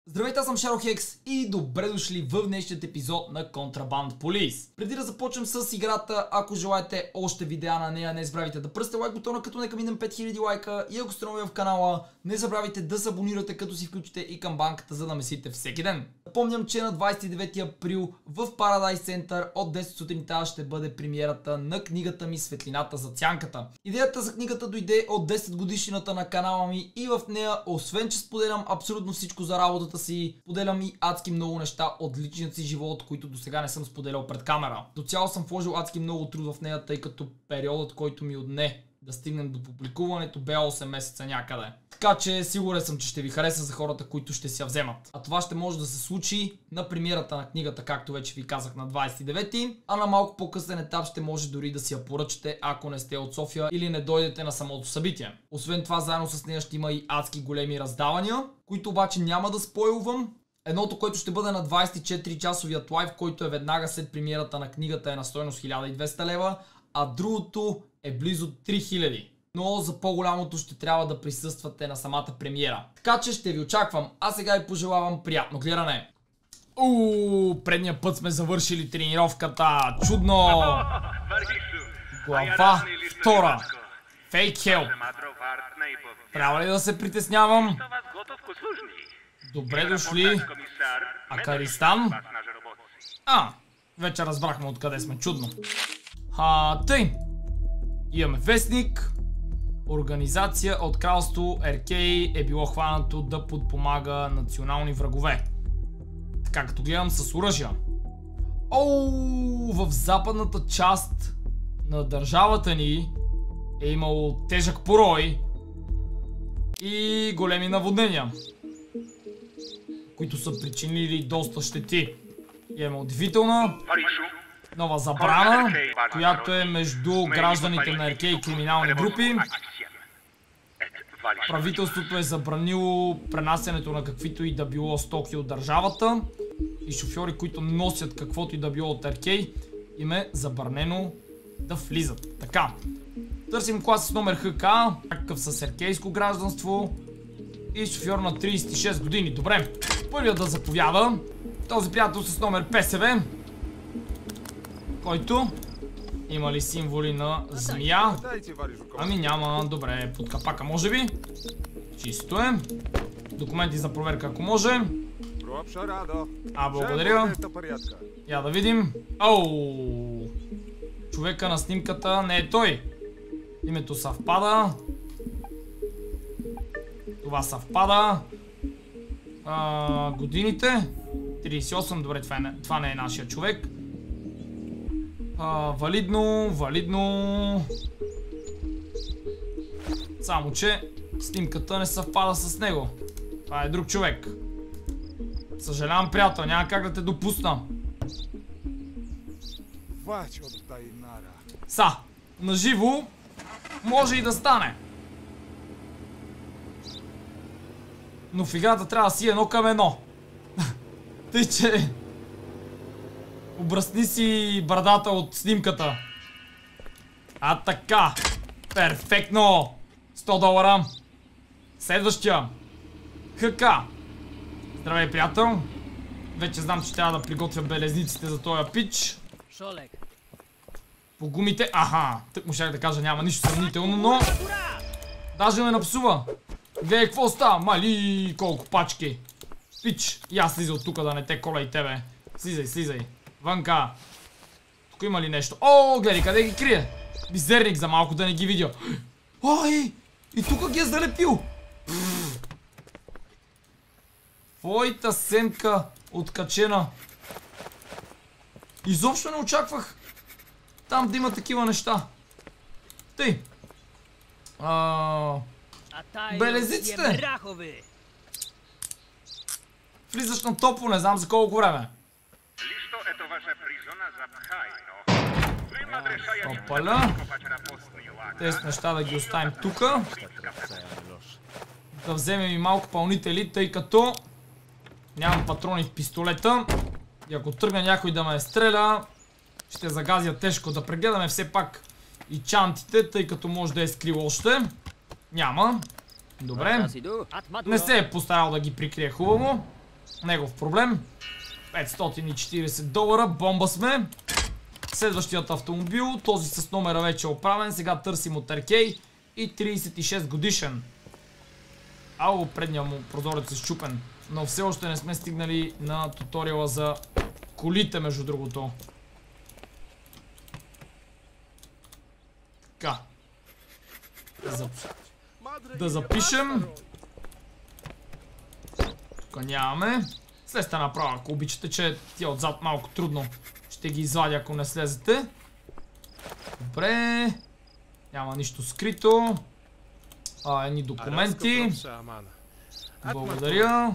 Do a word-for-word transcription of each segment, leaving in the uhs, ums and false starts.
Здравейте, аз съм Шарохекс и добре дошли в днешният епизод на Contraband Police. Преди да започнем с играта, ако желаете още видеа на нея, не забравяйте да пръсте лайк бутона, като нека минем пет хиляди лайка, и ако сте нови в канала, не забравяйте да се абонирате, като си включите и камбанката, за да месите всеки ден. Помням, че на двадесет и девети април в Paradise Center от десет сутринта ще бъде премиерата на книгата ми "Светлината зад сянката". Идеята за книгата дойде от десет годишнината на канала ми и в нея, освен че споделям абсолютно всичко за работата си, споделям и адски много неща от личният си живот, които до сега не съм споделял пред камера. До цяло съм вложил адски много труд в нея, тъй като периодът, който ми отне да стигнем до публикуването, бе осем месеца някъде. Така че сигурен съм, че ще ви хареса за хората, които ще си я вземат. А това ще може да се случи на премиерата на книгата, както вече ви казах, на двадесет и девети, а на малко по-късен етап ще може дори да си я поръчате, ако не сте от София или не дойдете на самото събитие. Освен това, заедно с нея ще има и адски големи раздавания, които обаче няма да спойлвам. Едното, което ще бъде на двадесет и четири часовият лайв, който е веднага след премиерата на книгата, е на стойност хиляда и двеста лева, а другото е близо три хиляди. Но за по-голямото ще трябва да присъствате на самата премиера. Така че ще ви очаквам, а сега ви пожелавам приятно гледане. Ууу, предния път сме завършили тренировката. Чудно! Глава втора. Фейк хелп. Трябва ли да се притеснявам? Добре дошли. Акаристан? А, вече разбрахме откъде сме. Чудно. А, тъй. Имаме вестник. Организация от кралство Р К е било хванато да подпомага национални врагове. Така като гледам, с оръжия. Оу, в западната част на държавата ни е имало тежък порой и големи наводнения, които са причинили доста щети. Имаме удивителна нова забрана, която е между гражданите на Р К и криминални групи. Правителството е забранило пренасянето на каквито и да било стоки от държавата и шофьори, които носят каквото и да било от Р К, им е забранено да влизат. Така, търсим клас с номер Х К, някакъв с еркейско гражданство и шофьор на тридесет и шест години. Добре, първият да заповяда. Този приятел с номер П С В, който има ли символи на змия? Ами няма. Добре, под капака може би. Чисто е. Документи за проверка, ако може. А, благодаря. Я да видим. Оу! Човека на снимката не е той. Името съвпада. Това съвпада. А, годините тридесет и осем. Добре, това, е, това не е нашия човек. А, валидно, валидно. Само че снимката не съвпада с него. Това е друг човек. Съжалявам, приятел, няма как да те допусна. Са, наживо може и да стане. Но в играта трябва да си едно към едно. Тъй че обръсни си брадата от снимката. А така. Перфектно. сто долара. Следващия. Х К. Здравей, приятел. Вече знам, че трябва да приготвя белезниците за този пич. По гумите. Аха. Тък му щях да кажа, няма нищо сравнително, но даже ме напсува. Гледай какво става. Мали, колко пачки. Пич. И аз слизай от тук, да не те коля и тебе. Слизай, слизай. Вънка. Тук има ли нещо? О, гледай къде ги крие. Мизерник, за малко да не ги видя. Ой, и тук ги е залепил. Твоята семка откачена. Изобщо не очаквах там да има такива неща. Тъй. А... Белезиците. Влизаш на топло, не знам за колко време. Опаля. Тези неща да ги оставим тука. Да вземем и малко пълнители, тъй като нямам патрони в пистолета. И ако тръгне някой да ме стреля, ще загазя тежко. Да прегледаме все пак и чантите, тъй като може да е скрил още. Няма. Добре. Не се е постарал да ги прикрие хубаво. Негов проблем. петстотин и четирийсет долара. Бомба сме. Следващият автомобил. Този с номера вече е оправен. Сега търсим от Аркей. И трийсет и шест годишен. Ало, предния му прозорец е счупен. Но все още не сме стигнали на туториала за колите, между другото. Така. Да, зап... да запишем. Тук нямаме. Слезте направо, ако обичате, че тия отзад малко трудно. Ще ги извадя, ако не слезете. Добре. Няма нищо скрито. А, едни документи. Благодаря.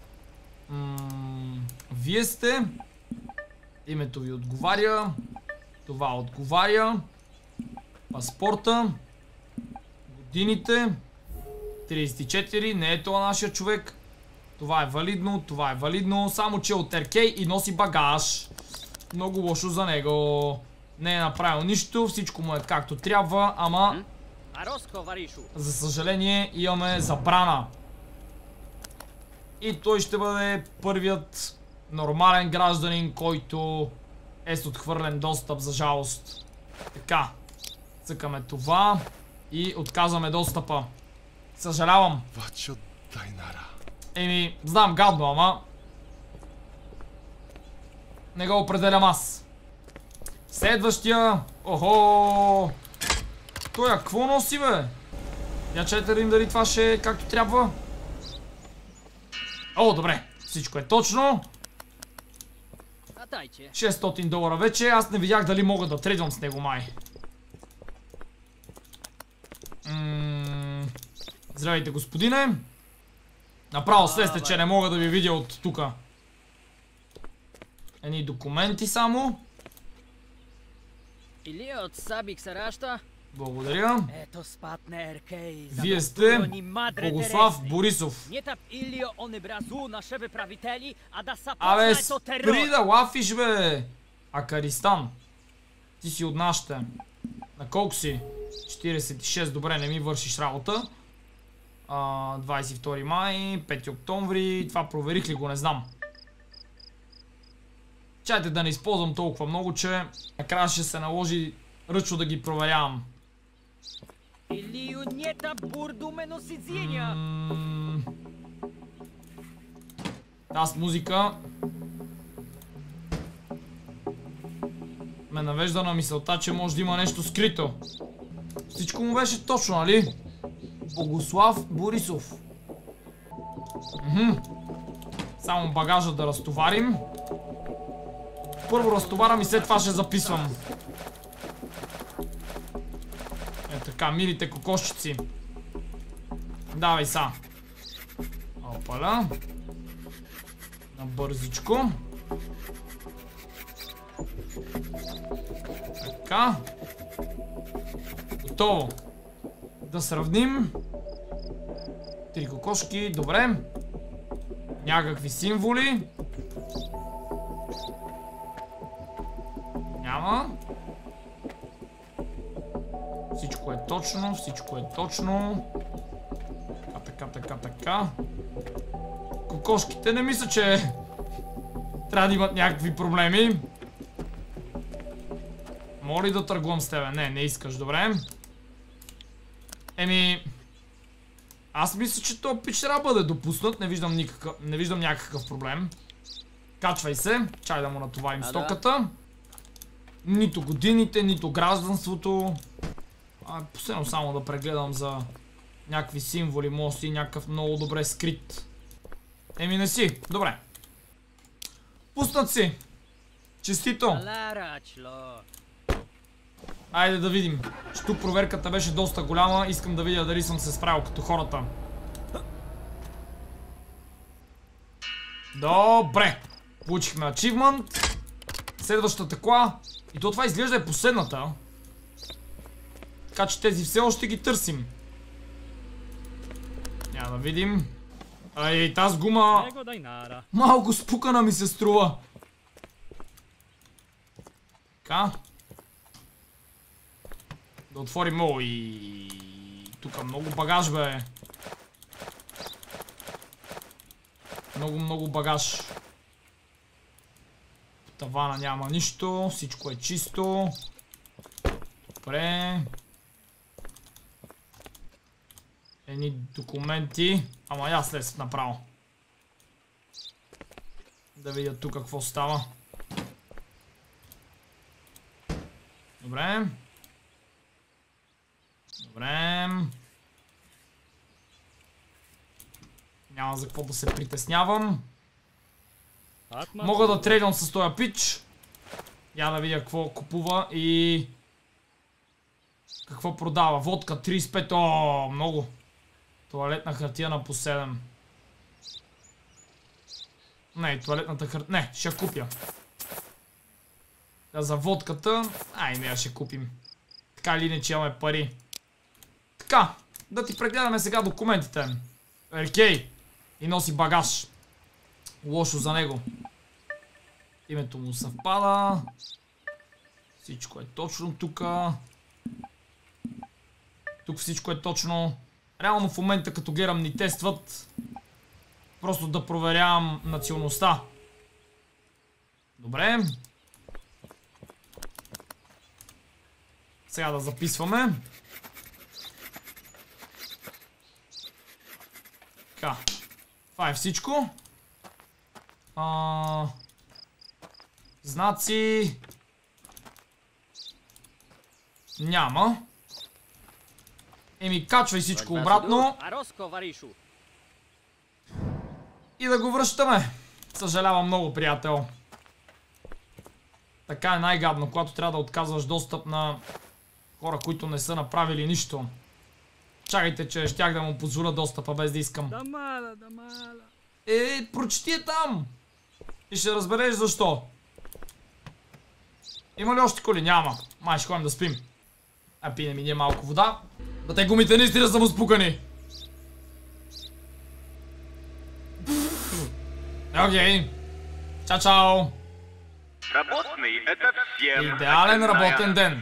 М- Вие сте. Името ви отговаря. Това отговаря. Паспорта. Годините. трийсет и четири. Не е това нашия човек. Това е валидно. Това е валидно. Само че от Аркей и носи багаж. Много лошо за него. Не е направил нищо. Всичко му е както трябва. Ама... за съжаление имаме забрана. И той ще бъде първият нормален гражданин, който е с отхвърлен достъп, за жалост. Така. Цъкаме това и отказваме достъпа. Съжалявам. Еми, знам, гадно, ама не го определям аз. Следващия. Охо! Той, а какво носи, бе? Я чете да им дали това ще е както трябва. О, добре. Всичко е точно. шестстотин долара вече. Аз не видях дали мога да трейдвам с него, май. М- Здравейте, господине. Направо слезте, че не мога да ви видя от тука. Едни документи само. Или от Сабик Сараща. Благодаря. Вие сте Богослав Борисов. Абе, спри да лафиш, бе! Акаристан. Ти си от нашите. На колко си? четирийсет и шест, добре, не ми вършиш работа. А, двайсет и втори май, пети октомври. Това проверих ли го, не знам. Чайте да не използвам толкова много, че накрая ще се наложи ръчно да ги проверявам. М- Аз музика ме навежда на мисълта, че може да има нещо скрито. Всичко му беше точно, нали? Богослав Борисов. Мхм. Само багажа да разтоварим. Първо разтоварам и след това ще записвам. Е така, милите кокошчици. Давай са. Опаля. На бързичко. Така. Готово. Да сравним. Три кокошки, добре. Някакви символи. Няма. Всичко е точно, всичко е точно. Така, така, така, така. Кокошките не мисля, че трябва да имат някакви проблеми. Мога ли да търгувам с тебе? Не, не искаш, добре. Еми... Аз мисля, че този пич трябва да бъде допуснат. Не виждам, никакъв, не виждам някакъв проблем. Качвай се. Чай да му натоварим стоката. Нито годините, нито гражданството. А, последно само да прегледам за някакви символи. Може си някакъв много добре скрит. Еми не си. Добре. Пуснат си. Честито. Айде да видим. Тук проверката беше доста голяма. Искам да видя дали съм се справил като хората. Добре. Получихме achievement. Следващата кола. И то това изглежда е последната. Така че тези все още ги търсим. Няма да видим. Ай, тази гума малко спукана ми се струва. Така. Да отворим. О, и тук много багаж, бе. Много, много багаж. В тавана няма нищо. Всичко е чисто. Добре. Едни документи. Ама я слез направо. Да видя тук какво става. Добре. Добре. Няма за какво да се притеснявам. Мога да трейдвам с този пич. Я да видя какво купува и какво продава. Водка трийсет и пет. О, много. Туалетна хартия на по седем. Не, туалетната хартия. Не, ще купя. А за водката. Ай, не, ще купим. Така или иначе имаме пари. Така, да ти прегледаме сега документите. Еркей. И носи багаж. Лошо за него. Името му съвпада. Всичко е точно тук. Тук всичко е точно. Реално в момента като гледам ни тестват. Просто да проверявам националността. Добре. Сега да записваме. Така. Това е всичко. А... Знаци... Няма. Еми, качвай всичко обратно. И да го връщаме. Съжалявам много, приятел. Така е най-гадно, когато трябва да отказваш достъп на хора, които не са направили нищо. Чакайте, че щях да му позволя достъпа без да искам. Е, прочети е там. И ще разбереш защо. Има ли още коли? Няма. Май ще ходим да спим. А пине ми ние малко вода. Да те гумите наистина са му спукани. Окей. Чао, чао. Идеален работен ден.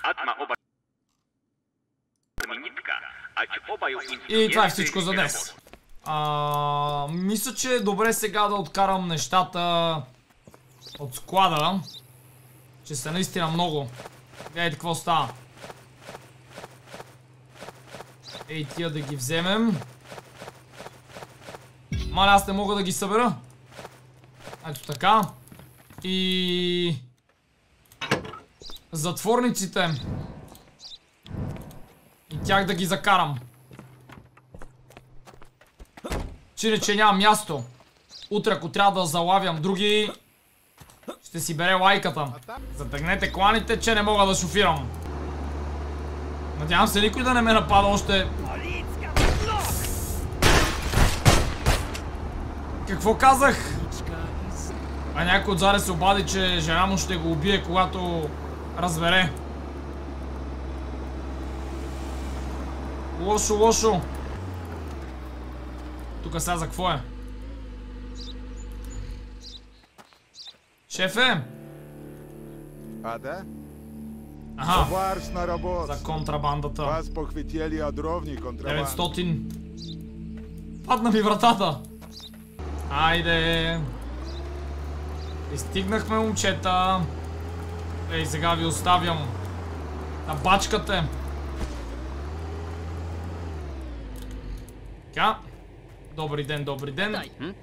И това е всичко за днес. А, мисля, че е добре сега да откарам нещата от склада. Че са наистина много. Гледайте какво става. Ей, тия да ги вземем. Маля, аз не мога да ги събера. Ето така. И... затворниците. И тях да ги закарам. Че не, че няма място. Утре, ако трябва да залавям други, ще си бере лайката. Затъгнете коланите, че не мога да шофирам. Надявам се никой да не ме напада още. Какво казах? А някой отзаде се обади, че жена му ще го убие, когато разбере. Лошо, лошо. Тук сега за какво е? Шефе? А, да? Аха. За контрабандата. Вас похватили адровни контрабанди. деветстотин. Падна ми вратата. Айде. Пристигнахме, момчета. Ей, сега ви оставям. На бачката. Така. Добри ден, добри ден.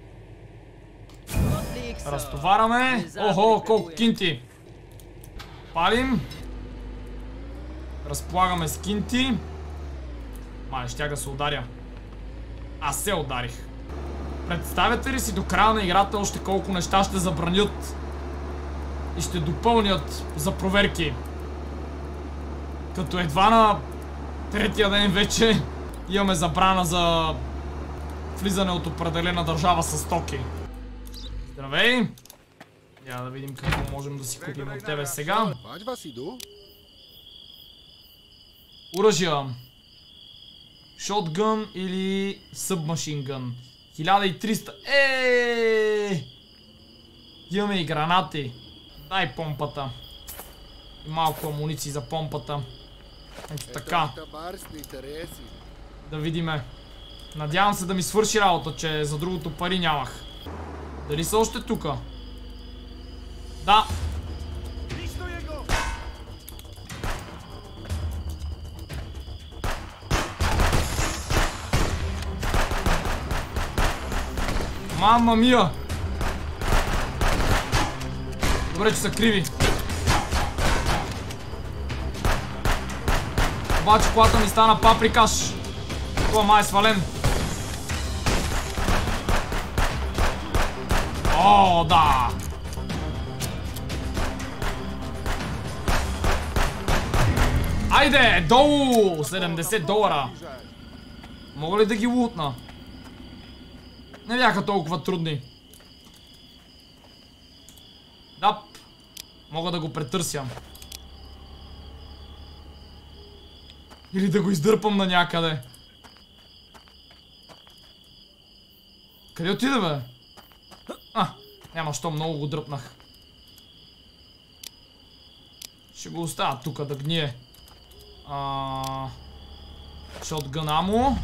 Разтовараме. Охо, колко кинти. Палим. Разполагаме с кинти. Май, щях да се ударя. Аз се ударих. Представяте ли си до края на играта още колко неща ще забранят и ще допълнят за проверки? Като едва на третия ден вече имаме забрана за влизане от определена държава с стоки. Здравей! Я да видим какво можем да си купим от тебе сега. Оръжия. Шотгън или събмашингън. хиляда и триста. Еее! Имаме и гранати. Дай помпата. И малко амуниции за помпата. Ето така. Да видиме. Надявам се да ми свърши работа, че за другото пари нямах. Дали са още тука? Да. Мама мия! Добре, че са криви. Обаче колата ми стана паприкаш. Това май е свален. О, да! Айде, долу! седемдесет долара. Мога ли да ги лутна? Не бяха толкова трудни. Да. Мога да го претърся. Или да го издърпам на някъде. Къде отида, бе? А, няма що, много го дръпнах. Ще го оставя тук да гние. А... Шотгън амо.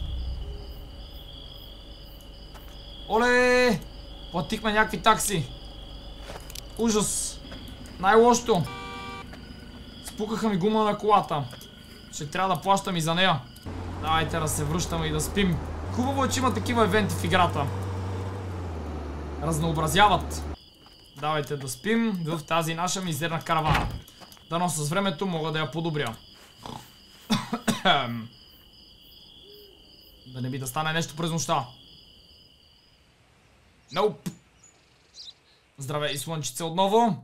Оле! Платихме някакви такси. Ужас. Най-лошото. Спукаха ми гума на колата. Ще трябва да плащам и за нея. Давайте да се връщаме и да спим. Хубаво е, че има такива евенти в играта. Разнообразяват. Давайте да спим в тази наша мизерна каравана. Дано с времето мога да я подобря. Да не би да стане нещо през нощта. Nope. Здравей, слънчице, отново.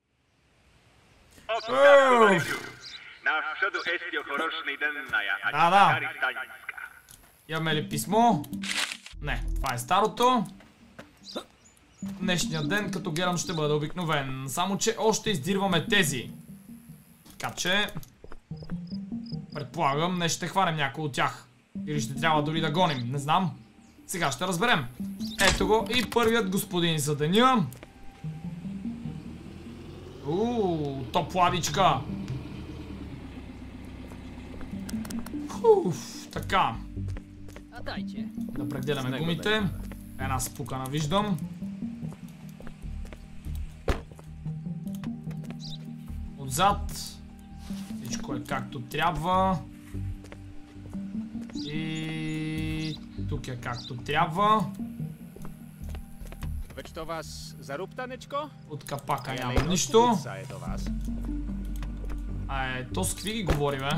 Да, да. Имаме ли писмо? Не, това е старото. Днешният ден като гледам ще бъде обикновен. Само че още издирваме тези. Така че... Предполагам, не ще хванем някой от тях. Или ще трябва дори да гоним, не знам. Сега ще разберем. Ето го и първият господин за деня. Ууу, топ ладичка. Уф, така. Да прегледаме гумите. Една спукана виждам. Отзад. Всичко е както трябва. И тук е както трябва. Veď to vás zarób, tanečko? От капака няма нищо. А е, то с какви ги говори, бе?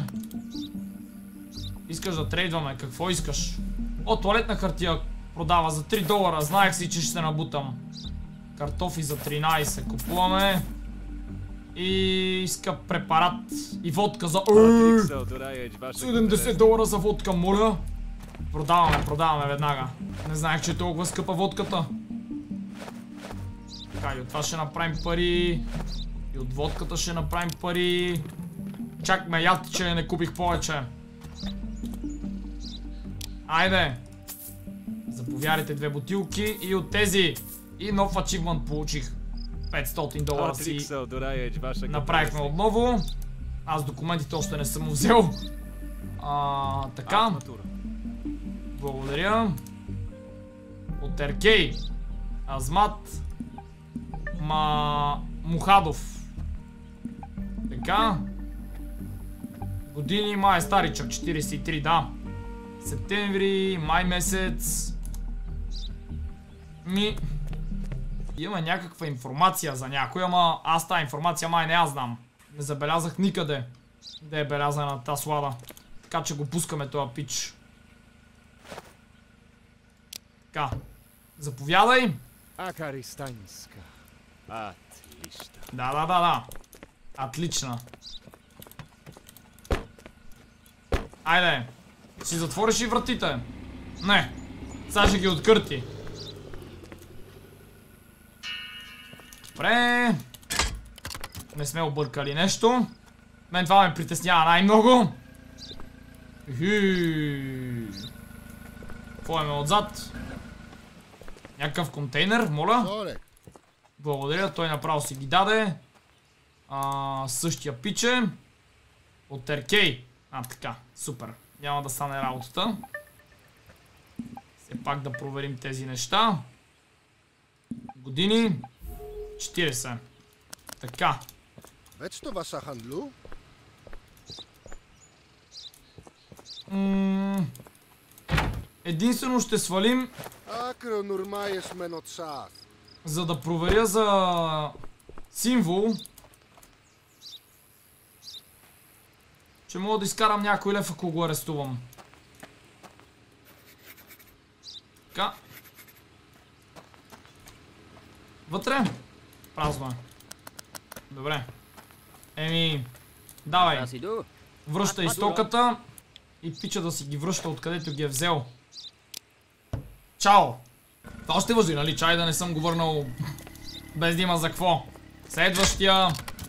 Искаш да трейдваме, какво искаш? О, тоалетна хартия продава за три долара, знаех си, че ще се набутам. Картофи за тринайсет купуваме. И иска препарат и водка за... седемдесет долара за водка, моля. Продаваме, продаваме веднага. Не знаех, че е толкова скъпа водката. Така, и от това ще направим пари. И от водката ще направим пари. Чак ме яд, че не купих повече. Айде. Заповядайте две бутилки и от тези. И нов ачивмент получих. петстотин долара си направихме отново. Аз документите още не съм взел. А, така. Благодаря. От Еркей. Азмат. Ма... Мухадов. Така. Години май е старичък. четирийсет и три, да. Септември, май месец. Ми... Има някаква информация за някой, ама аз тази информация май не аз знам. Не забелязах никъде да е белязана тази слада. Така че го пускаме този пич. Така. Заповядай. Акаристанска. Отлично. Да, да, да, да. Отлично. Айде. Си затвориш и вратите? Не. Сега ще ги откърти. Добре. Не сме объркали нещо. Мен това ме притеснява най-много. Какво имаме отзад? Някакъв контейнер, моля. Благодаря, той направо си ги даде. А, същия пиче. От Еркей. А, така, супер. Няма да стане работата. Все пак да проверим тези неща. Години четирийсет. Така. Wiesz, to wasza handlu? М, Единствено ще свалим, Akro nurmajesz men od szaf. за да проверя за символ, че мога да изкарам някой лев, ако го арестувам. Така. Вътре? Празно е. Добре. Еми, давай. Аз иду. Връщай стоката и пича да си ги връща откъдето ги е взел. Чао! Това още важи, нали? Чай да не съм го върнал без да има за какво. Следващия.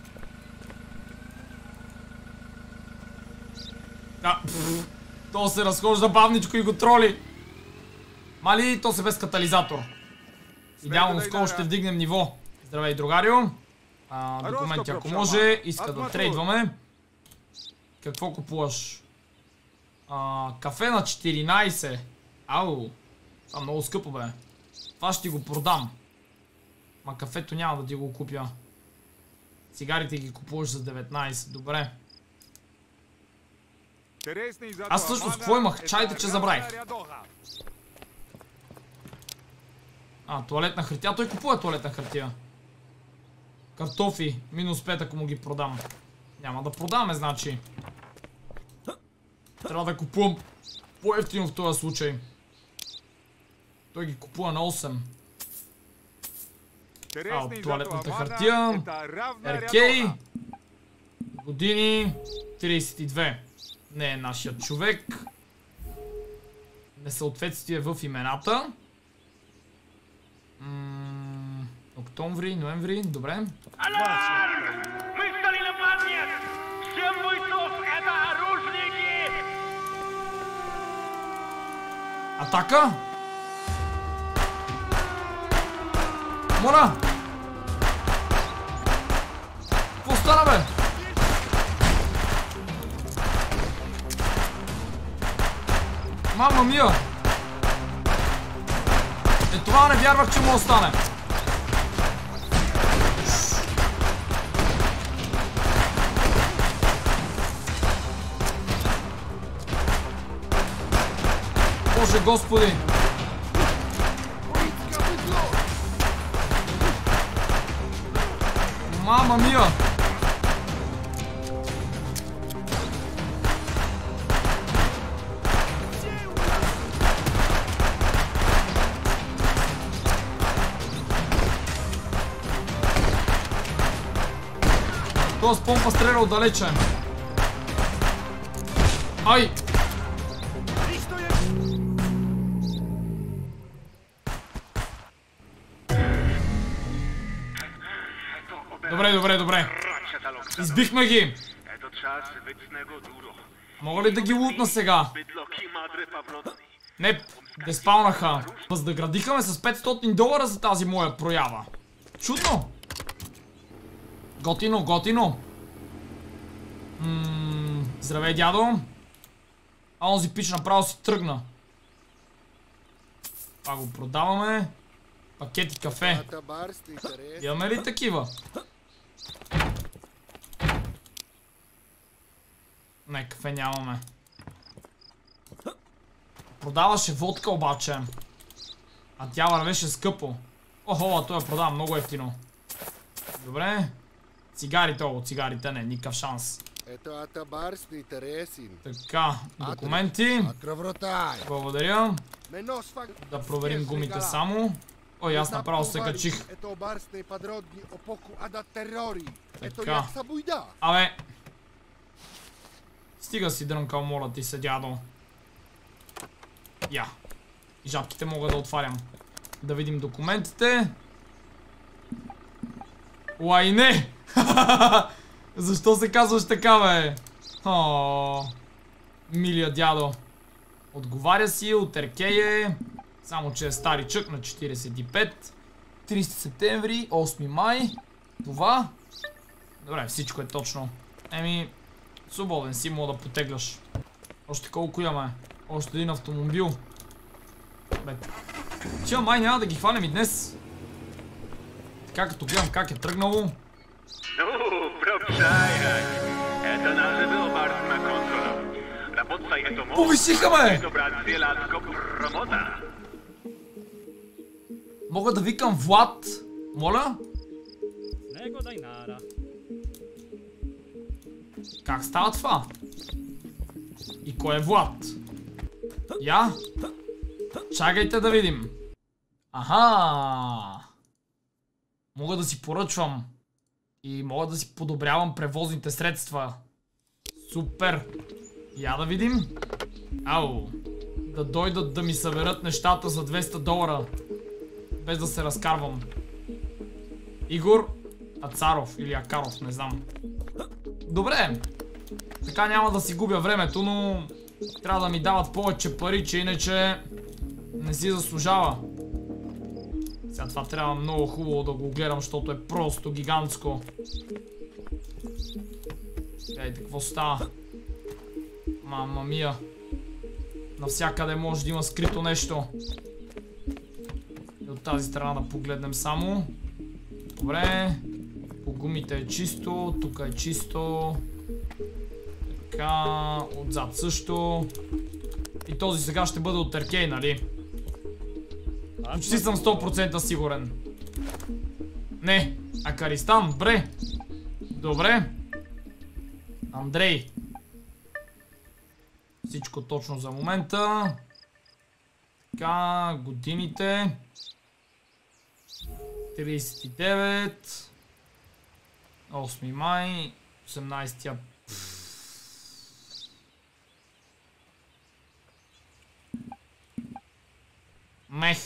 А, пфф, то се разхожда бавничко и го троли. Мали, то се без катализатор. Идеално скоро ще вдигнем ниво. Здравей, другарио. А, документи, ако може, иска да трейдваме. Какво купуваш? А, кафе на четиринайсет. Ау. Това много скъпо, бе. Това ще ти го продам. Ма кафето няма да ти го купя. Цигарите ги купуваш за деветнайсет. Добре. Аз всъщност какво имах? Чайте, че забравих. А, туалетна хартия. Той купува туалетна хартия. Картофи. Минус пет, ако му ги продам. Няма да продаваме, значи. Трябва да купувам по-евтино в този случай. Той ги купува на осем. А, от туалетната хартия. Р К. Години трийсет и две. Не е нашият човек. Несъответствие в имената. М- октомври, ноември, добре. Alarm! My stali na padnie! Всем бойцов, это оружники! Атака! Моля! Какво стана, бе? Мама мия! Е, това не вярвах, че му остане. Боже Господи! Мама мия! Този помпа стреля отдалече. Ай! Добре, добре, добре. Избихме ги. Мога ли да ги лутна сега? Не, не спалнаха. Възнаградиха ме с петстотин долара за тази моя проява. Чудно. Готино, готино. Ммм, здравей, дядо. А онзи пич направо си тръгна. Това го продаваме. Пакети кафе. Имаме ли такива? Не, кафе нямаме. Продаваше водка обаче. А тя вървеше скъпо. Охо, а той я продава много ефтино. Добре. Цигарите, о, цигарите не, никакъв шанс. Така, документи. Благодаря. Да проверим гумите само. Ой, аз направо се качих. Така. Абе. Стига си дрънкал, моля ти се, дядо. Я. И жабките мога да отварям. Да видим документите. Уай, не! Защо се казваш така, бе? О, милия дядо. Отговаря си, от Р К е. Само че е старичък на четирийсет и пет. трийсети септември, осми май. Това. Добре, всичко е точно. Еми, свободен си, мога да потегляш. Още колко имаме? Още един автомобил. Бе, тия май няма да ги хванем и днес. Така като гледам как е тръгнало. Ну, пропшаяй. Это наш билбард на контрола. Работа е тому. Повисиха ме! Добра циелацко промота. Мога да викам Влад. Моля? Него дай нара. Как става това? И кой е Влад? Я? Чакайте да видим. Аха! Мога да си поръчвам. И мога да си подобрявам превозните средства. Супер! Я да видим. Ау! Да дойдат да ми съберат нещата за двеста долара. Без да се разкарвам. Игор Ацаров или Акаров, не знам. Добре. Така няма да си губя времето, но трябва да ми дават повече пари, че иначе не си заслужава. Сега това трябва много хубаво да го гледам, защото е просто гигантско. Гледайте какво става. Мама мия. Навсякъде може да има скрито нещо. И от тази страна да погледнем само. Добре. По гумите е чисто, тук е чисто. Така, отзад също. И този сега ще бъде от Аркей, нали? Почти съм сто процента сигурен. Не, Акаристан, бре. Добре. Андрей. Всичко точно за момента. Така, годините. тридесет и девет. осми май. осемнайсети. Мех.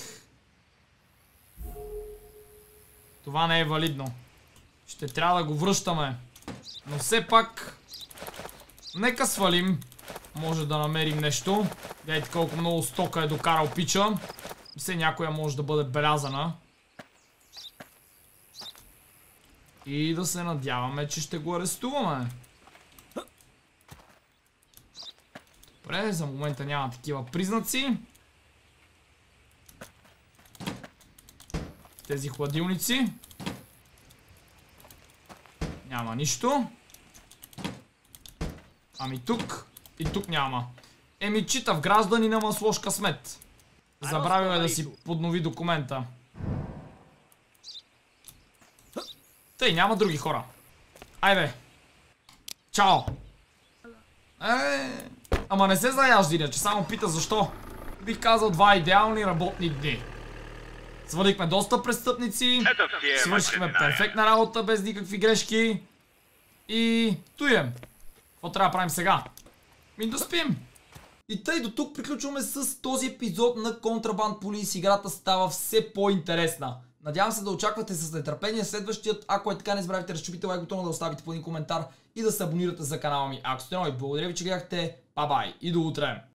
Това не е валидно. Ще трябва да го връщаме. Но все пак... Нека свалим. Може да намерим нещо. Гледайте колко много стока е докарал пича. Все някоя може да бъде белязана. И да се надяваме, че ще го арестуваме. Добре, за момента няма такива признаци. Тези хладилници. Няма нищо. Ами тук. И тук няма. Еми читав гражданин, ама с лош късмет. Забравил е да си поднови документа. Тъй, няма други хора. Айде. Чао. Е, ама не се заяжди, че само пита защо. Бих казал два идеални работни дни. Свалихме доста престъпници. Свършихме перфектна работа без никакви грешки. И туем. Какво трябва да правим сега? Ми да спим. И тъй до тук приключваме с този епизод на Контрабанд Полис. Играта става все по-интересна. Надявам се да очаквате с нетърпение следващият. Ако е така, не забравяйте да разчупите лайк бутона, да оставите по един коментар и да се абонирате за канала ми. Ако сте нови, благодаря ви, че гледахте. Ба-бай и до утре.